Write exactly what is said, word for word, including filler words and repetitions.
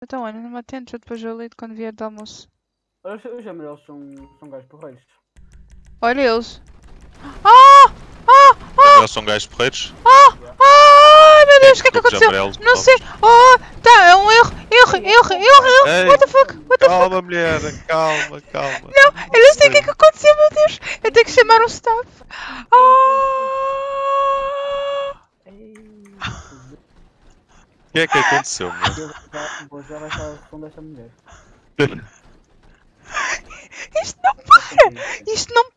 Então, olha, não me atendes, eu depois eu lido quando vier de almoço. Os, os amarelos são, são gajos porreiros. Olha eles. Ah! Ah! Ah! Eles são gajos porreiros? Ah! Ai meu Deus, o que é que Grupos aconteceu? amarelos, Não prontos. sei. Oh! Tá, é um erro, erro, erro, erro, erro. Ei, What the fuck? What the fuck? calma, mulher, calma, calma. Não, eu não sei o que é que aconteceu, meu Deus. Eu tenho que chamar um staff. Ah! O que é que aconteceu, meu? Eu já, vou já baixar o som desta mulher. Isto não para! Isto não